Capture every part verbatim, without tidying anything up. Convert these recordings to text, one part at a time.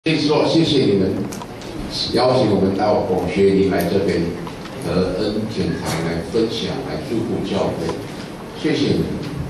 所以说，谢谢你们邀请我们到广学林来这边和恩典堂来分享，来祝福教会，谢谢你们。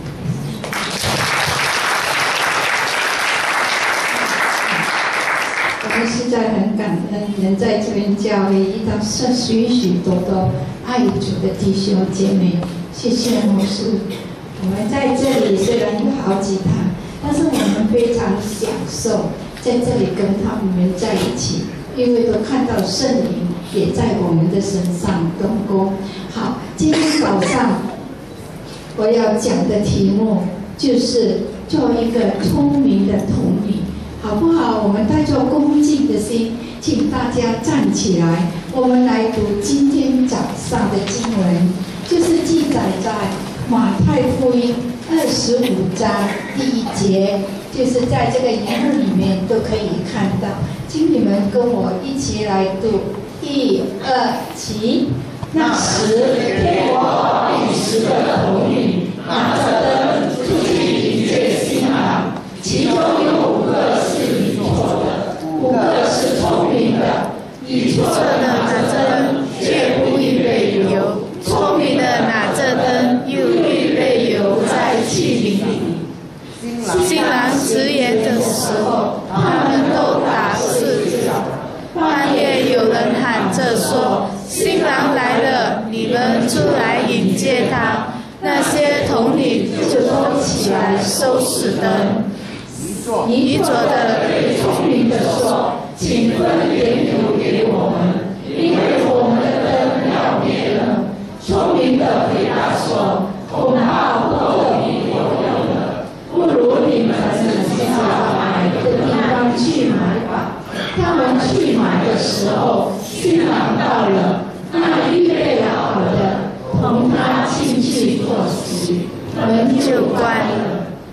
我们实在很感恩，能在这边教会遇到许许多多爱主的弟兄姐妹。谢谢牧师。我们在这里虽然有好几堂，但是我们非常享受在这里跟他们在一起，因为都看到圣灵也在我们的身上动工。好，今天早上我要讲的题目就是做一个聪明的统领。好不好？我们带着恭敬的心，请大家站起来，我们来读今天早上的经文，就是记载在马太福音二十五章第一节，就是在这个荧幕里面都可以看到。请你们跟我一起来读，一二起。那时，天国与十个统领拿着灯出去迎接新郎，其中有五个是已错的，五个是聪明的。已错的拿着灯，却不预备油；聪明的拿着灯，又预备油在器皿里。新郎迟延的时候，他们都打四脚。半夜有人喊着说：“新郎来了，你们出来迎接他。”那些统领就都起来收拾灯。愚拙的对聪明的说：“请分点油给我们，因为我们的灯要灭了。”聪明的回答说：“恐怕不够你我用了，不如你们自下买个地方去买吧。”他们去买的时候，新郎到了，那预备好的同他进去坐席，门就关了。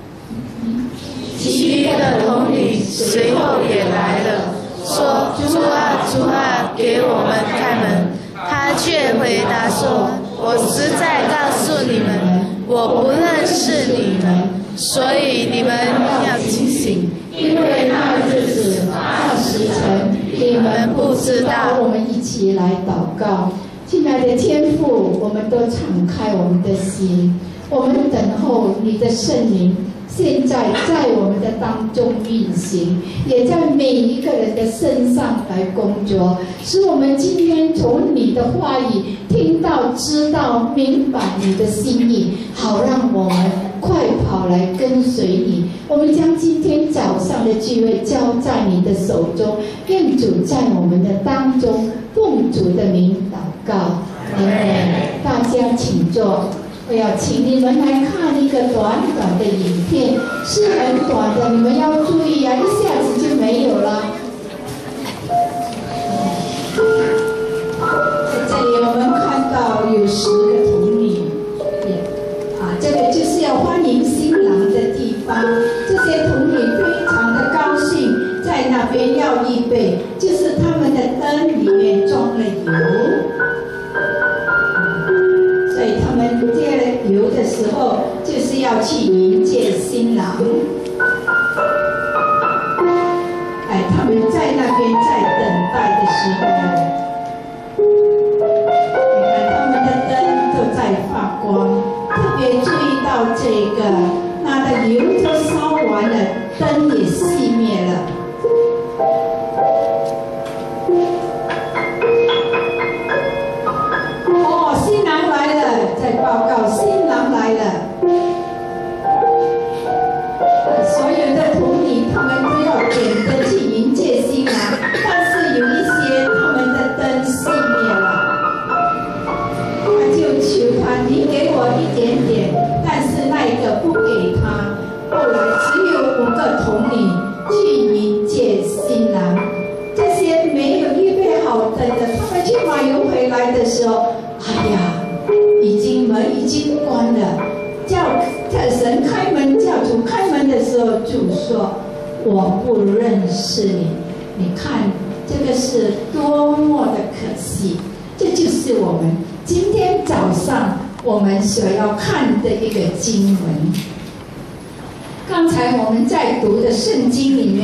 其余的统领随后也来了，说：“主啊，主啊，给我们开门。”他却回答说：“我实在告诉你们，我不认识你们，所以你们要清醒，因为那日子、那时辰，你们不知道。”我们一起来祷告。亲爱的天父，我们都敞开我们的心，我们等候你的圣灵现在在我们的当中运行，也在每一个人的身上来工作，使我们今天从你的话语听到、知道、明白你的心意，好让我们快跑来跟随你。我们将今天早上的聚会交在你的手中，愿主在我们的当中，奉主的名祷告。阿们。大家请坐。我要请你们来看一个短短的影片，是很短的，你们要注意啊，一下子就没有了。在这里我们看到有十个统领，啊，这个就是要欢迎新郎的地方。这些统领非常的高兴，在那边要预备，就是他们的灯里面装了油。所以他们接了油的时候，就是要去迎接新郎。哎，他们在那边在等待的时候，你看他们的灯都在发光。特别注意到这个，那的油都烧完了，灯也熄灭了。在报告新郎来了，所有的统领他们都要点灯去迎接新郎，但是有一些他们的灯熄灭了，他就求他，你给我一点点，但是那一个不给他。后来只有五个统领去迎接新郎，这些没有预备好灯的，他们去买油回来的时候，哎呀！已经门已经关了，叫叫神开门，叫主开门的时候，主说：“我不认识你。”你看，这个是多么的可惜！这就是我们今天早上我们所要看的一个经文。刚才我们在读的圣经里面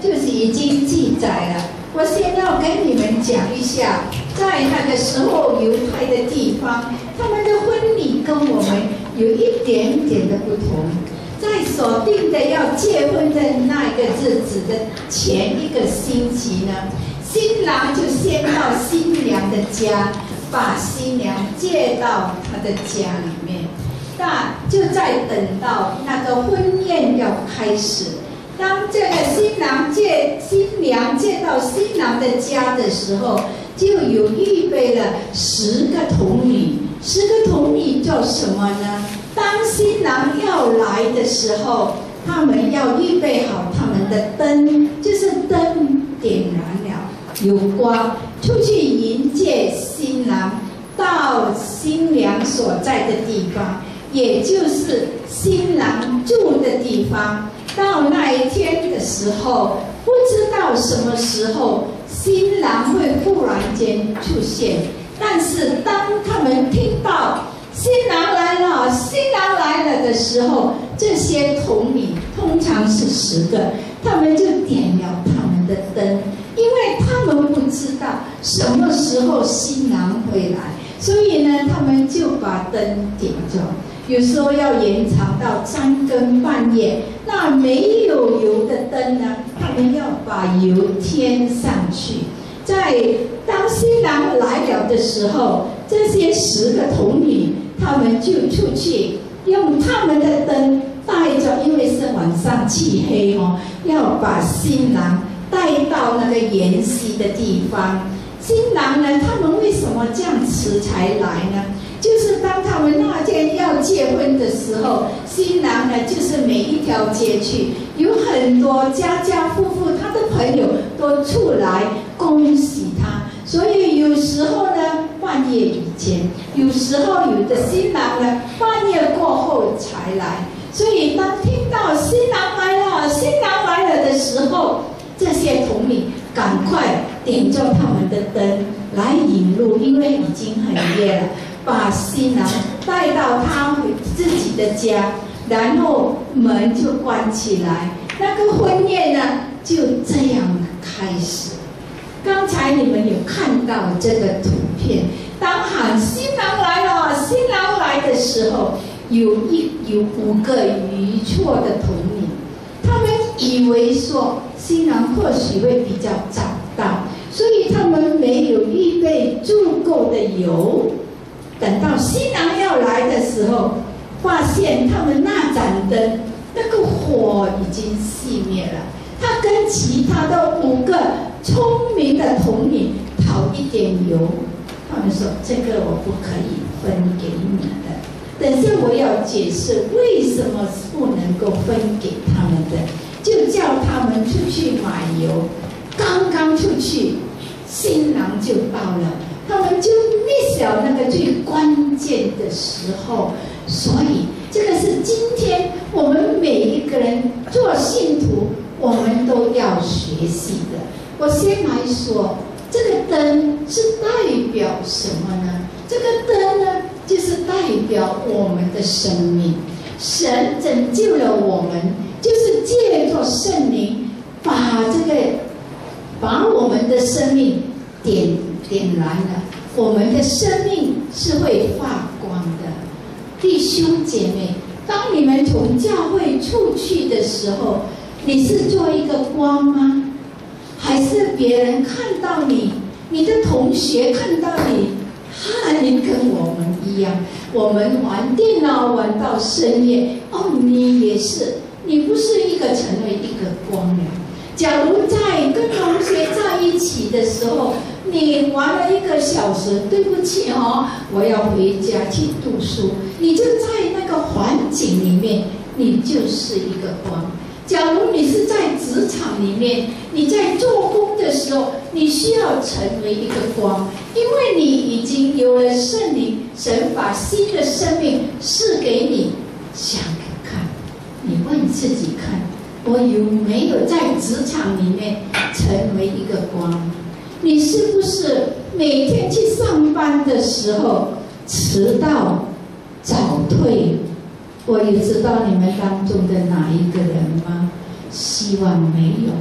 就是已经记载了。我先要跟你们讲一下，在那个时候犹太的地方，他们的婚礼跟我们有一点点的不同。在锁定的要结婚的那个日子的前一个星期呢，新郎就先到新娘的家，把新娘接到他的家里面。那就在等到那个婚宴要开始，当这个新郎接新娘接到新郎的家的时候，就有预备了十个童女。十个童女做什么呢？当新郎要来的时候，他们要预备好他们的灯，就是灯点燃了，有光，出去迎接新郎到新娘所在的地方，也就是新郎住的地方。到那一天的时候，不知道什么时候新郎会忽然间出现，但是当他们听到新郎来了，新郎来了的时候，这些童女通常是十个，他们就点了他们的灯，因为他们不知道什么时候新郎会来，所以呢，他们就把灯点着。有时候要延长到三更半夜，那没有油的灯呢，他们要把油添上去。在当新郎来了的时候，这些十个童女，他们就出去用他们的灯带着，因为是晚上漆黑哦，要把新郎带到那个筵席的地方。新郎呢，他们为什么这样迟才来呢？就是当他们那天要结婚的时候，新郎呢，就是每一条街去，有很多家家户户他的朋友都出来恭喜他，所以有时候呢，半夜以前，有时候有的新郎呢，半夜过后才来。所以当听到新郎来了，新郎来了的时候，这些童女赶快点着他们的灯来引路，因为已经很夜了，把新郎带到他自己的家，然后门就关起来，那个婚宴呢就这样开始。刚才你们有看到这个图片，当喊新郎来了，新郎来的时候，有一有五个愚错的童女，他们以为说新郎或许会比较早到，所以他们没有预备足够的油。等到新郎要来的时候，发现他们那盏灯那个火已经熄灭了。他跟其他的五个聪明的童女讨一点油，他们说这个我不可以分给你们的。等下我要解释为什么不能够分给他们的，就叫他们出去买油。刚刚出去，新郎就到了，他们就 miss 了那个最关键的时候。所以这个是今天我们每一个人做信徒，我们都要学习的。我先来说，这个灯是代表什么呢？这个灯呢，就是代表我们的生命。神拯救了我们，就是借着圣灵把这个把我们的生命点点燃了，我们的生命是会发光的。弟兄姐妹，当你们从教会出去的时候，你是做一个光吗？还是别人看到你，你的同学看到你，哈，你跟我们一样，我们玩电脑玩到深夜，哦，你也是，你不是一个成为一个光了。假如在跟同学在一起的时候，你玩了一个小时，对不起哦，我要回家去读书。你就在那个环境里面，你就是一个光。假如你是在职场里面，你在做工的时候，你需要成为一个光，因为你已经有了圣灵，神把新的生命赐给你。想看，你问自己看，我有没有在职场里面成为一个光？你是不是每天去上班的时候迟到、早退？我也知道你们当中的哪一个人吗？希望没有。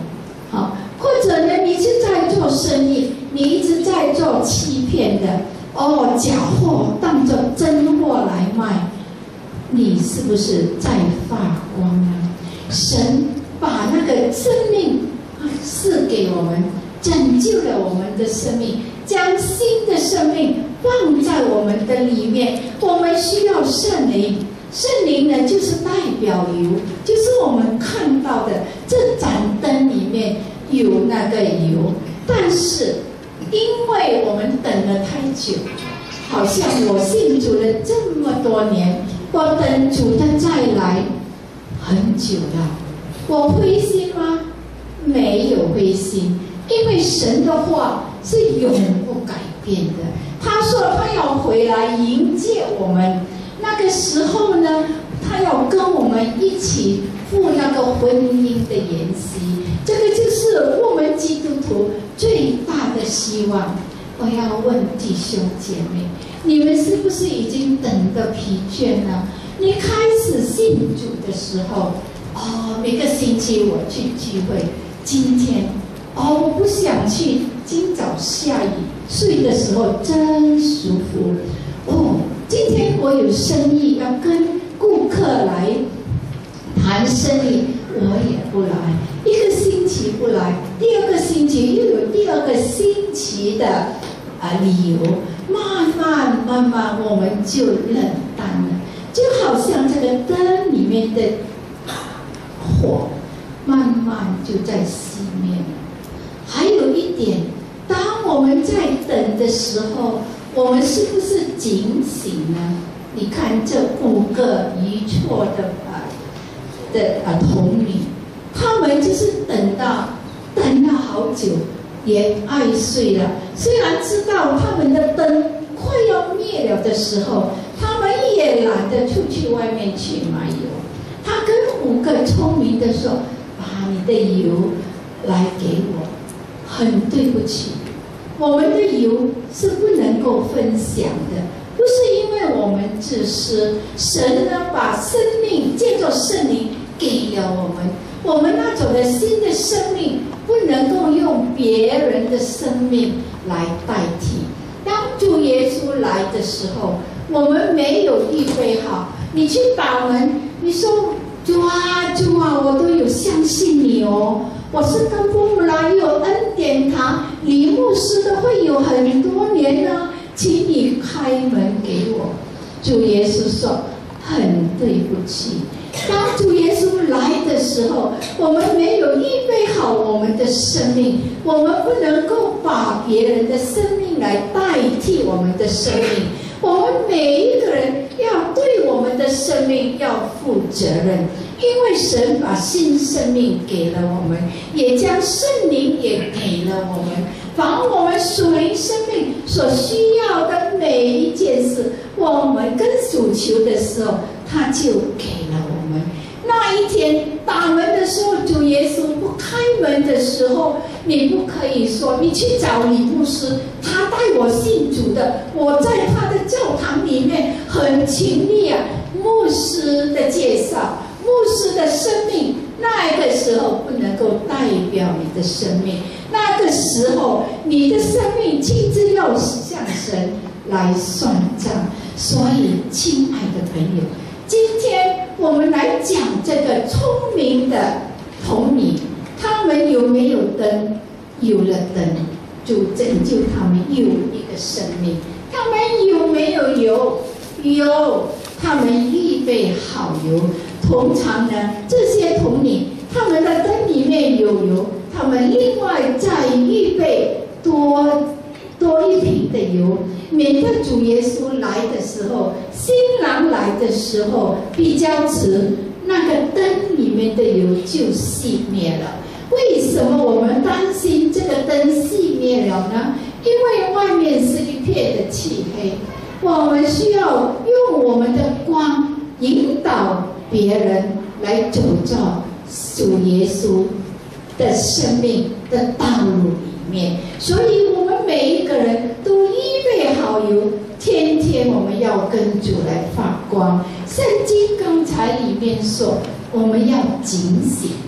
好，或者呢，你是在做生意，你一直在做欺骗的，哦，假货当作真货来卖，你是不是在发光呢？神把那个生命赐给我们，拯救了我们的生命，将新的生命放在我们的里面。我们需要圣灵，圣灵呢就是代表油，就是我们看到的这盏灯里面有那个油。但是因为我们等了太久，好像我信主了这么多年，我等主的再来很久了，我灰心吗？没有灰心，因为神的话是永不改变的。他说他要回来迎接我们，那个时候呢，他要跟我们一起赴那个婚姻的筵席。这个就是我们基督徒最大的希望。我要问弟兄姐妹，你们是不是已经等得疲倦了？你开始信主的时候，哦，每个星期我去聚会，今天，哦，我不想去，今早下雨，睡的时候真舒服。哦，今天我有生意要跟顾客来谈生意，我也不来。一个星期不来，第二个星期又有第二个星期的啊理由，慢慢慢慢我们就冷淡了，就好像这个灯里面的火，慢慢就在熄灭了。还有一点，当我们在等的时候，我们是不是警醒呢？你看这五个愚错的啊的啊童女，他们就是等到等了好久，也爱睡了。虽然知道他们的灯快要灭了的时候，他们也懒得出去外面去买油。他跟五个聪明的说：“把你的油来给我。”很对不起，我们的油是不能够分享的，不是因为我们自私，神呢把生命借着圣灵给了我们，我们那种的新的生命不能够用别人的生命来代替。当主耶稣来的时候，我们没有预备好，你去把门，你说主啊主啊，我都有相信你哦。我是跟父母来有恩典堂李牧师的会有很多年呢，请你开门给我。主耶稣说：“很对不起，当主耶稣来的时候，我们没有预备好我们的生命，我们不能够把别人的生命来代替我们的生命。我们每一个人要对我们的生命要负责任。”因为神把新生命给了我们，也将圣灵也给了我们，把我们属灵生命所需要的每一件事，我们跟主求的时候，他就给了我们。那一天打门的时候，主耶稣不开门的时候，你不可以说你去找李牧师，他带我信主的，我在他的教堂里面很勤力啊。牧师的介绍，牧师的生命，那个时候不能够代表你的生命，那个时候你的生命亲自要向神来算账。所以亲爱的朋友，今天我们来讲这个聪明的童女，他们有没有灯？有了灯，就拯救他们有一个生命。他们有没有油？有，他们预备好油。通常呢，这些童女他们的灯里面有油，他们另外再预备多多一瓶的油，免得主耶稣来的时候，新郎来的时候比较迟，那个灯里面的油就熄灭了。为什么我们担心这个灯熄灭了呢？因为外面是一片的漆黑，我们需要用我们的光引导别人来走到主耶稣的生命的道路里面。所以我们每一个人都预备好油，天天我们要跟主来发光。圣经刚才里面说，我们要警醒，不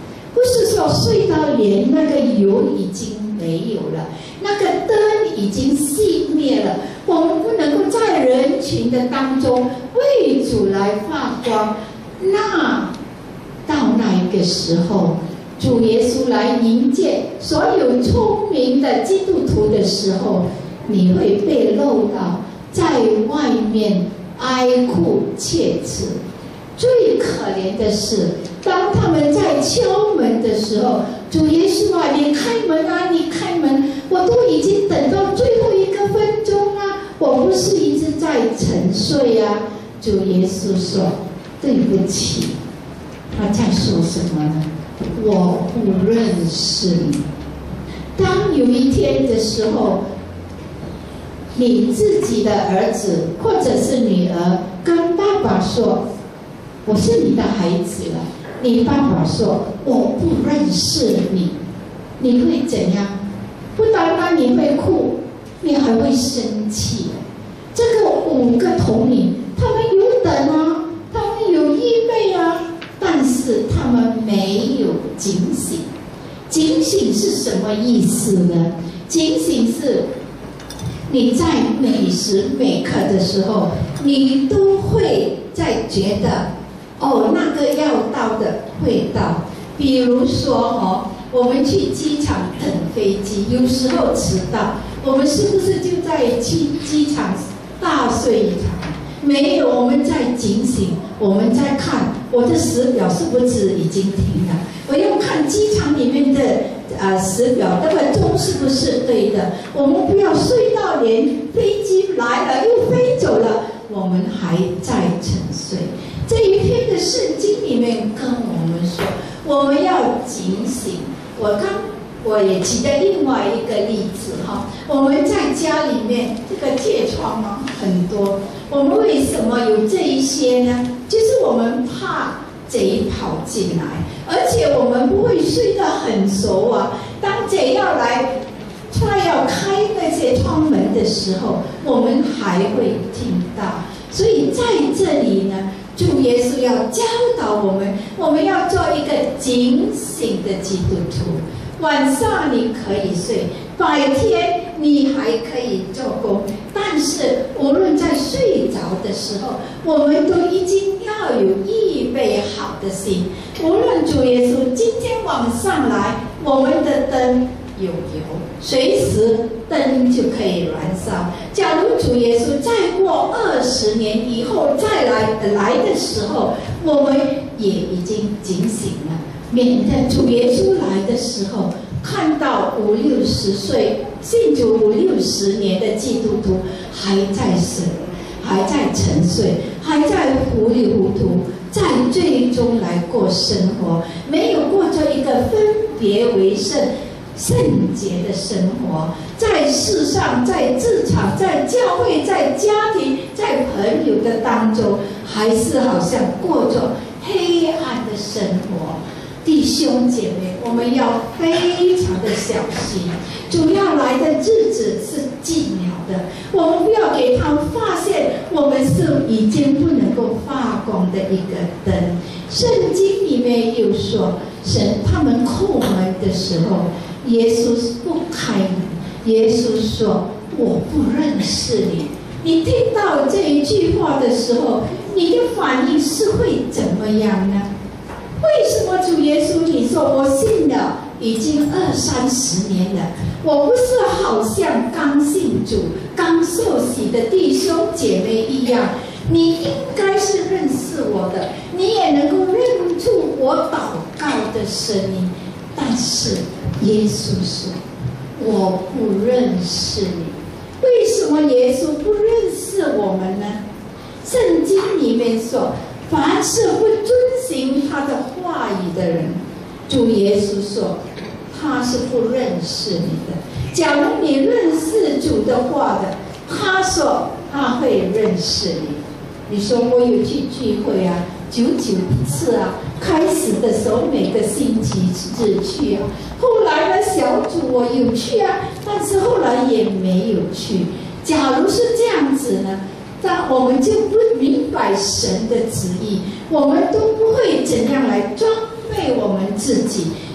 是说睡到连那个油已经没有了，那个灯已经熄灭了，我们不能够在人群的当中为主来发光。那到那一个时候，主耶稣来迎接所有聪明的基督徒的时候，你会被漏到在外面哀哭切齿。最可怜的是，当他们在敲门的时候，主耶稣啊，你开门啊，你开门，我都已经等到最后一个分钟啊，我不是一直在沉睡啊。主耶稣说对不起。他在说什么呢？我不认识你。当有一天的时候，你自己的儿子或者是女儿跟爸爸说我是你的孩子了，你爸爸说我不认识你，你会怎样？不单单你会哭，你还会生气。这个五个童女他们有等啊，他们有预备啊，但是他们没有警醒。警醒是什么意思呢？警醒是你在每时每刻的时候，你都会在觉得哦，那个要到的会到。比如说哦，我们去机场等飞机，有时候迟到，我们是不是就在去机场大睡一场？没有，我们在警醒，我们在看我的时表是不是已经停了，我要看机场里面的呃时表，那个钟是不是对的。我们不要睡到连飞机来了又飞走了，我们还在沉睡。这一篇的圣经里面跟我们说，我们要警醒。我刚我也举的另外一个例子哈，我们在家里面这个疥疮啊很多，我们为什么有这一些呢？就是我们怕贼跑进来，而且我们不会睡得很熟啊。当贼要来，他要开那些窗门的时候，我们还会听到。所以在这里呢，主耶稣要教导我们，我们要做一个警醒的基督徒。晚上你可以睡，白天你还可以做工，但是无论在睡着的时候，我们都已经要有预备好的心。无论主耶稣今天晚上来，我们的灯有油，随时灯就可以燃烧。假如主耶稣再过二十年以后再来来的时候，我们也已经警醒了，免得主耶稣来的时候，看到五六十岁信主五六十年的基督徒还在睡，还在沉睡，还在糊里糊涂，在最终来过生活，没有过着一个分别为圣圣洁的生活。在世上，在职场，在教会，在家庭，在朋友的当中，还是好像过着黑暗的生活。弟兄姐妹，我们要非常的小心，主要来的日子是近了的，我们不要给他们发现我们是已经不能够发光的一个灯。圣经里面有说，神他们叩门的时候，耶稣不开门，耶稣说我不认识你。你听到这一句话的时候，你的反应是会怎么样呢？为什么主耶稣你说我信了已经二三十年了，我不是好像刚信主刚受洗的弟兄姐妹一样，你应该是认识我的，你也能够认出我祷告的声音。但是耶稣说我不认识你。为什么耶稣不认识我们呢？圣经里面说，凡是不遵行他的话语的人，主耶稣说他是不认识你的。假如你认识主的话的，他说他会认识你。你说我有去聚会啊，久久一次啊，开始的时候每个星期日去啊，后来呢小组我有去啊，但是后来也没有去。假如是这样子呢，那我们就不明白神的旨意，我们都不会怎样来装备我们自己，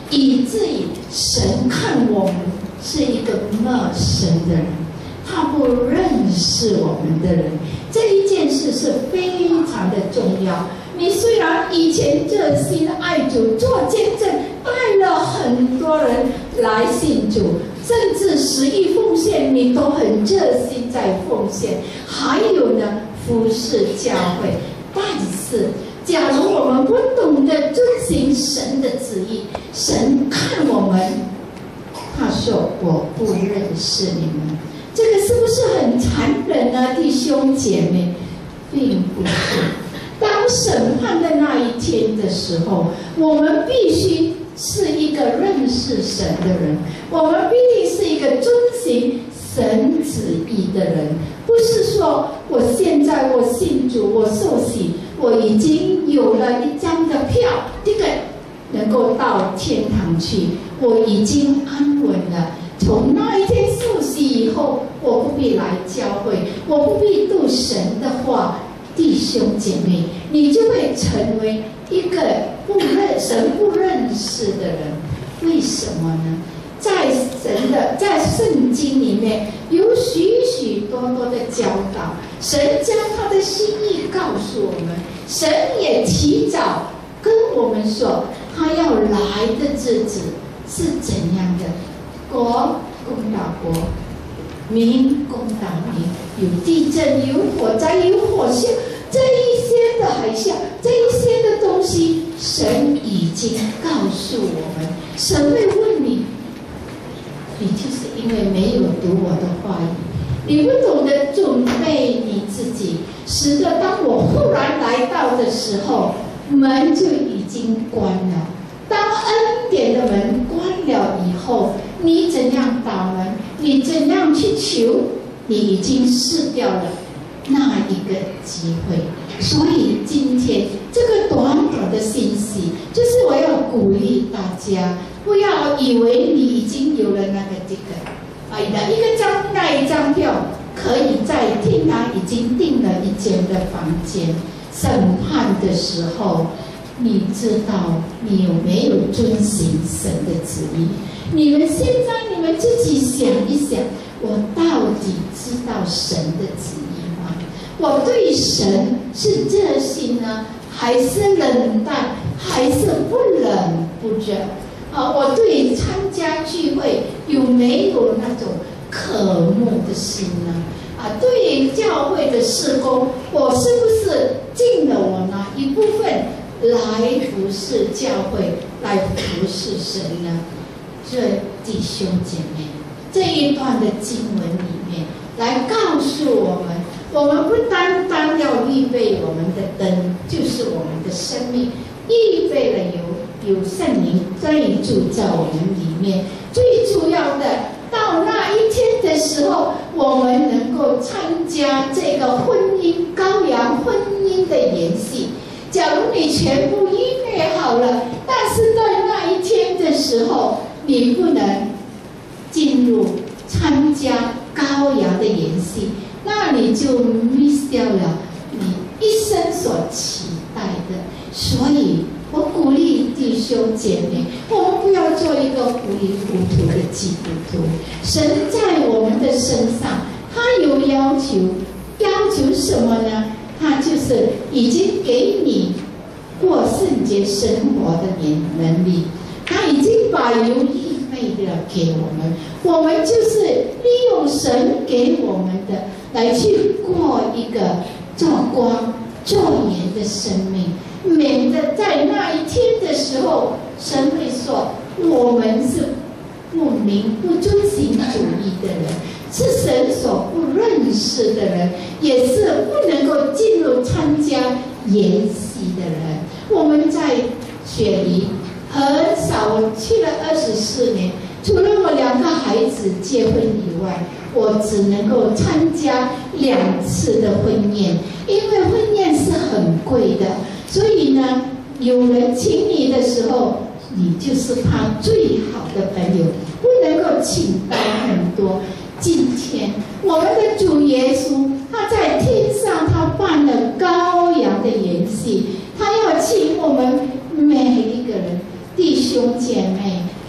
以至于神看我们是一个陌生的人，他不认识我们的人。这一件事是非常的重要。你虽然以前热心爱主，做见证，带了很多人来信主，甚至十亿奉献，你都很热心在奉献。还有呢，服侍教会。但是，假如我们不懂得遵行神的旨意，神看我们，他说：“我不认识你们。”这个是不是很残忍呢，弟兄姐妹？并不是。当审判的那一天的时候，我们必须是一个认识神的人，我们必定是一个遵行神旨意的人。不是说我现在我信主，我受洗，我已经有了一张的票，这个能够到天堂去，我已经安稳了。从那一天受洗以后，我不必来教会，我不必读神的话。弟兄姐妹，你就会成为一个不认神不认识的人。为什么呢？在神的在圣经里面有许许多多的教导，神将他的心意告诉我们，神也提早跟我们说，他要来的日子是怎样的。国攻打国，民攻打民，有地震，有火灾，有火啸，这一些的海啸，这一些的东西，神已经告诉我们。神会问你，你就是因为没有读我的话语，你不懂得准备你自己，使得当我忽然来到的时候，门就已经关了。当恩典的门关了以后，你怎样打门，你怎样去求，你已经失掉了那一个机会。所以今天这个短短的信息，就是我要鼓励大家，不要以为你已经有了那个这个，哎呀，一个张那一张票，可以在天堂已经订了一间的房间。审判的时候，你知道你有没有遵行神的旨意？你们现在你们自己想一想，我到底知道神的旨意吗？我对神是热心呢，还是冷淡，还是不冷不热？啊，我对参加聚会有没有那种渴慕的心呢？啊，对教会的事工，我是不是尽了我那一部分来服侍教会，来服侍神呢？这弟兄姐妹，这一段的经文里面来告诉我们，我们不单单要预备我们的灯，就是我们的生命，预备了有有圣灵在住在我们里面。最主要的，到那一天的时候，我们能够参加这个婚姻羔羊婚姻的筵席。假如你全部预备好了，但是在那一天的时候，你不能进入参加羔羊的筵席，那你就 miss 掉了你一生所期待的。所以我鼓励弟兄姐妹，我们不要做一个糊里糊涂的基督徒。神在我们的身上，他有要求，要求什么呢？他就是已经给你过圣洁生活的能力，他已经把油预备了给我们，我们就是利用神给我们的来去过一个做光做盐的生命，免得在那一天的时候，神会说我们是不明不遵行主义的人，是神所不认识的人，也是不能够进入参加筵席的人。我们在雪梨很少，我去了二十四年，除了我两个孩子结婚以外，我只能够参加两次的婚宴，因为婚宴是很贵的，所以呢，有人请你的时候，你就是他最好的朋友，不能够请到很多。今天我们的主耶稣，他在天上，他办了羔羊的筵席，他要请我们每一个人弟兄姐妹，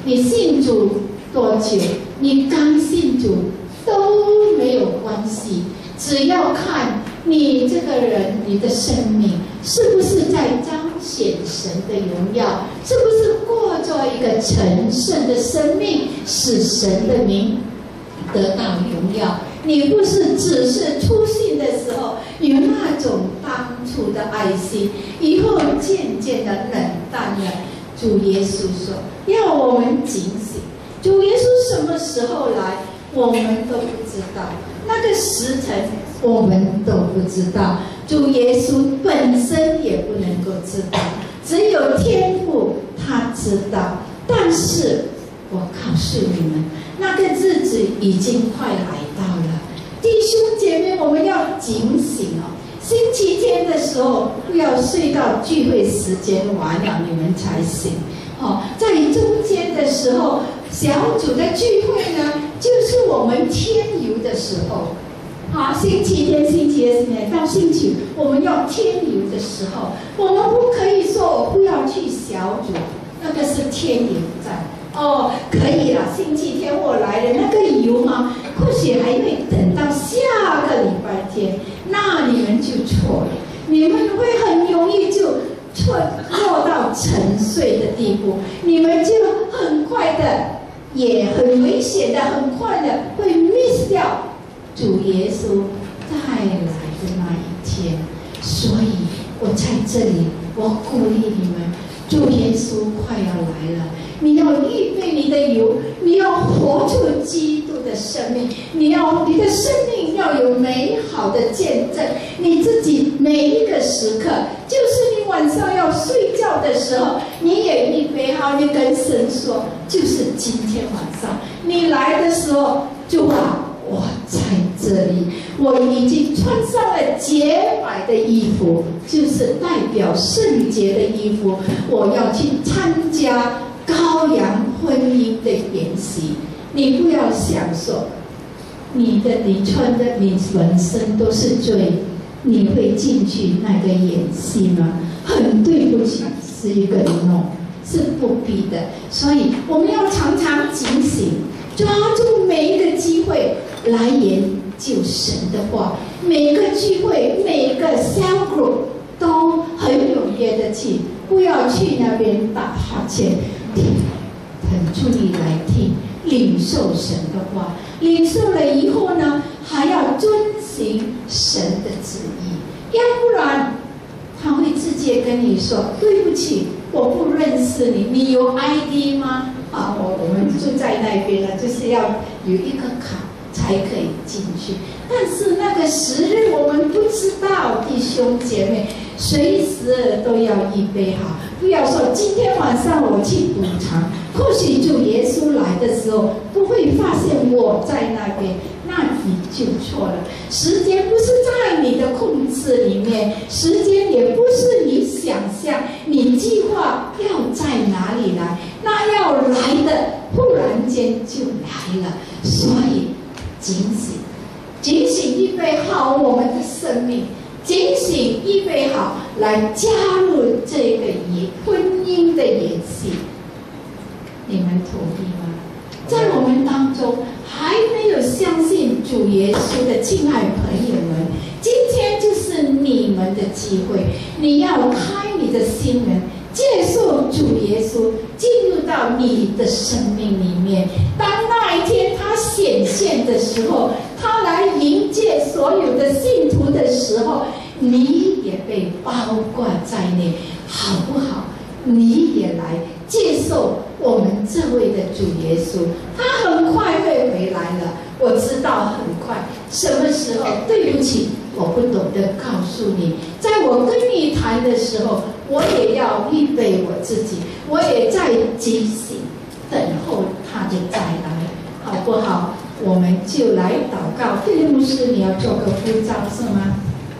你信主多久，你刚信主都没有关系，只要看你这个人，你的生命是不是在彰显神的荣耀，是不是过着一个成圣的生命，使神的名得到荣耀。你不是只是初信的时候有那种当初的爱心，以后渐渐的冷淡了。主耶稣说要我们警醒，主耶稣什么时候来我们都不知道，那个时辰我们都不知道，主耶稣本身也不能够知道，只有天父他知道。但是我告诉你们，那个日子已经快来到了，弟兄姐妹，我们要警醒哦。星期天的时候不要睡到聚会时间完了你们才醒哦，在中间的时候，小组的聚会呢，就是我们天游的时候。好，星期天、星期二到星期五，我们要天游的时候，我们不可以说我不要去小组，那个是天游站。哦，可以了，星期天我来了，那个游嘛，或许还会等到下个礼拜天，那你们就错了，你们会很容易就错落到沉睡的地步，你们就很快的，也很危险的，很快的会 miss 掉主耶稣带来的那一天。所以我在这里，我鼓励你们，主耶稣快要来了，你要预备你的油，你要活出基督的生命，你要你的生命要有美好的见证。你自己每一个时刻，就是你晚上要睡觉的时候，你也预备好，你跟神说，就是今天晚上你来的时候，主啊，我在这里，我已经穿上了洁白的衣服，就是代表圣洁的衣服，我要去参加羔羊婚姻的筵席。你不要想说，你的你穿的你本身都是罪，你会进去那个筵席吗？很对不起，是一个 no， 是不必的。所以我们要常常警醒，抓住每一个机会来研究神的话。每个聚会，每个 cell group 都很踊跃的去，不要去那边打哈欠，很注意来听，领受神的话。领受了以后呢，还要遵行神的旨意，要不然他会直接跟你说，对不起，我不认识你，你有 I D 吗？啊，我我们住在那边呢，就是要有一个卡才可以进去。但是那个时日我们不知道，弟兄姐妹，随时都要预备好，不要说今天晚上我去补偿，或许主耶稣来的时候不会发现我在那边，那你就错了。时间不是在你的控制里面，时间也不是你想象，你计划要在哪里来，那要来的忽然间就来了。所以警醒，警醒预备好我们的生命，警醒预备好来加入这个婚姻的筵席。你们同意吗？在我们当中还没有相信主耶稣的亲爱朋友们，今天就是你们的机会，你要开你的心门，接受主耶稣进入到你的生命里面。当那一天他显现的时候，他来迎接所有的信徒的时候，你也被包括在内，好不好？你也来接受我们这位的主耶稣，他很快会回来了，我知道很快。什么时候？对不起，我不懂得告诉你。在我跟你谈的时候，我也要预备我自己，我也在警醒，等候他的再来，好不好？我们就来祷告。菲利牧师，你要做个呼召是吗？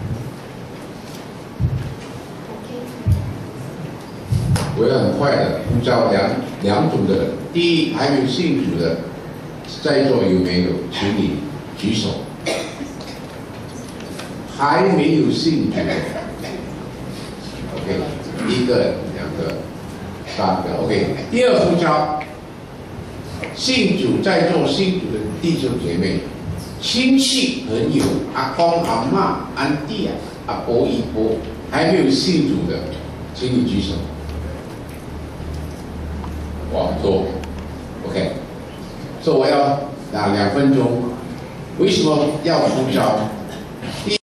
我要很快的呼召两两组的人。第一，还没有信主的，在座有没有？请你举手。还没有信主的 ，OK， 一个、两个、三个 ，OK。第二呼召， 信主在座信主的弟兄姐妹、亲戚朋友、阿公阿嬷、安弟啊、阿伯姨婆，还没有信主的，请你举手。哇，多 ，OK。所以我要拿两分钟，为什么要呼召？